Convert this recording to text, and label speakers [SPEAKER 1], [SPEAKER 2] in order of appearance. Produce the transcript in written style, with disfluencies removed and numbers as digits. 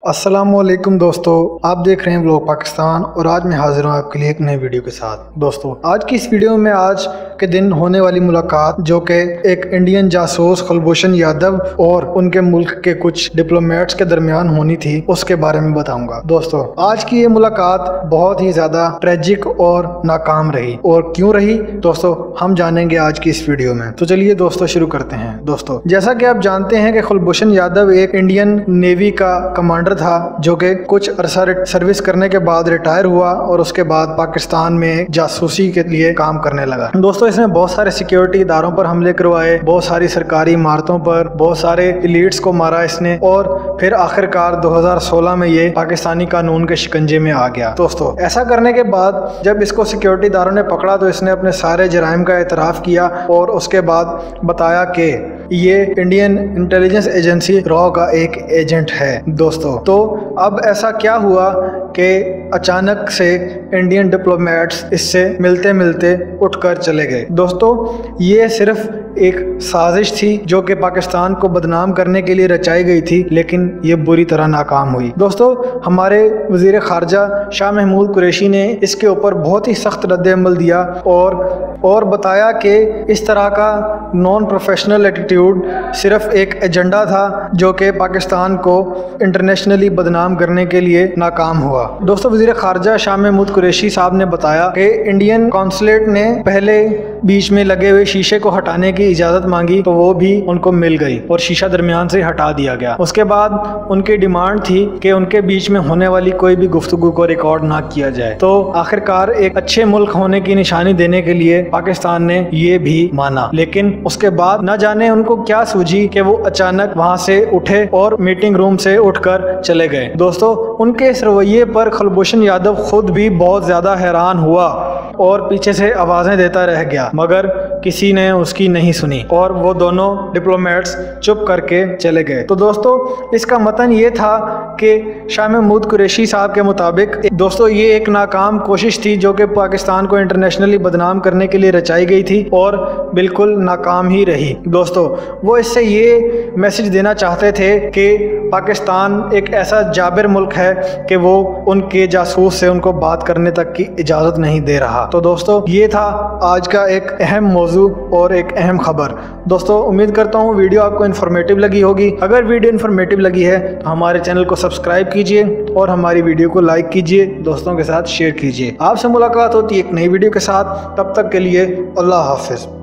[SPEAKER 1] अस्सलामुअलैकुम दोस्तों, आप देख रहे हैं व्लॉग पाकिस्तान और आज मैं हाजिर हूँ आपके लिए एक नए वीडियो के साथ। दोस्तों आज की इस वीडियो में आज के दिन होने वाली मुलाकात जो कि एक इंडियन जासूस कुलभूषण यादव और उनके मुल्क के कुछ डिप्लोमेट्स के दरमियान होनी थी, उसके बारे में बताऊंगा। दोस्तों आज की ये मुलाकात बहुत ही ज्यादा ट्रेजिक और नाकाम रही, और क्यों रही दोस्तों हम जानेंगे आज की इस वीडियो में। तो चलिए दोस्तों शुरू करते हैं। दोस्तों जैसा कि आप जानते हैं कि कुलभूषण यादव एक इंडियन नेवी का कमांडर था जो कि कुछ अरसा सर्विस करने के बाद रिटायर हुआ और उसके बाद पाकिस्तान में जासूसी के लिए काम करने लगा। दोस्तों इसने बहुत सारे सिक्योरिटी इदारों पर हमले करवाए, बहुत सारी सरकारी इमारतों पर बहुत सारे एलिट्स को मारा इसने, और फिर आखिरकार 2016 में ये पाकिस्तानी कानून के शिकंजे में आ गया। दोस्तों ऐसा करने के बाद जब इसको सिक्योरिटी इदारों ने पकड़ा तो इसने अपने सारे जराइम का एतराफ़ किया और उसके बाद बताया कि ये इंडियन इंटेलिजेंस एजेंसी रॉ का एक एजेंट है। दोस्तों तो अब ऐसा क्या हुआ कि अचानक से इंडियन डिप्लोमेट्स इससे मिलते मिलते उठकर चले गए। दोस्तों ये सिर्फ एक साजिश थी जो कि पाकिस्तान को बदनाम करने के लिए रचाई गई थी, लेकिन ये बुरी तरह नाकाम हुई। दोस्तों हमारे वज़ीर ख़ारजा शाह महमूद कुरैशी ने इसके ऊपर बहुत ही सख्त रद्द-ए-अमल दिया और बताया कि इस तरह का नॉन प्रोफेशनल एटीट्यूड सिर्फ एक एजेंडा था जो कि पाकिस्तान को इंटरनेशनली बदनाम करने के लिए नाकाम हुआ। दोस्तों वज़ीर ख़ारजा शाह महमूद कुरैशी साहब ने बताया कि इंडियन कॉन्सुलेट ने पहले बीच में लगे हुए शीशे को हटाने की इजाज़त मांगी तो वो भी उनको मिल गई और शीशा दरमियान से हटा दिया गया। उसके बाद उनकी डिमांड थी कि उनके बीच में होने वाली कोई भी गुफ्तगू को रिकॉर्ड ना किया जाए। तो आखिरकार एक अच्छे मुल्क होने की निशानी देने के लिए पाकिस्तान ने ये भी माना, लेकिन उसके बाद न जाने उनको क्या सूझी कि वो अचानक वहाँ से उठे और मीटिंग रूम से उठकर चले गए। दोस्तों उनके इस रवैये पर कुलभूषण यादव खुद भी बहुत ज़्यादा हैरान हुआ और पीछे से आवाज़ें देता रह गया, मगर किसी ने उसकी नहीं सुनी और वो दोनों डिप्लोमेट्स चुप करके चले गए। तो दोस्तों इसका मतन ये था कि शाह महमूद कुरैशी साहब के मुताबिक दोस्तों ये एक नाकाम कोशिश थी जो कि पाकिस्तान को इंटरनेशनली बदनाम करने के लिए रचाई गई थी और बिल्कुल नाकाम ही रही। दोस्तों वो इससे ये मैसेज देना चाहते थे कि पाकिस्तान एक ऐसा जाबिर मुल्क है कि वो उनके जासूस से उनको बात करने तक की इजाज़त नहीं दे रहा। तो दोस्तों ये था आज का एक अहम मौजू और एक अहम खबर। दोस्तों उम्मीद करता हूँ वीडियो आपको इन्फॉर्मेटिव लगी होगी। अगर वीडियो इन्फॉर्मेटिव लगी है तो हमारे चैनल को सब्सक्राइब कीजिए और हमारी वीडियो को लाइक कीजिए, दोस्तों के साथ शेयर कीजिए। आपसे मुलाकात होती है एक नई वीडियो के साथ, तब तक के लिए अल्लाह हाफिज़।